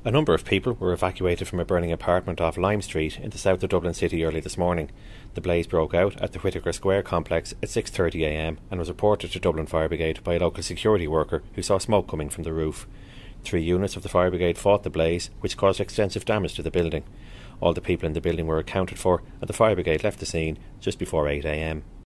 A number of people were evacuated from a burning apartment off Lime Street in the south of Dublin City early this morning. The blaze broke out at the Whitaker Square complex at 6:30 a.m. and was reported to Dublin Fire Brigade by a local security worker who saw smoke coming from the roof. 3 units of the fire brigade fought the blaze, which caused extensive damage to the building. All the people in the building were accounted for and the fire brigade left the scene just before 8 a.m.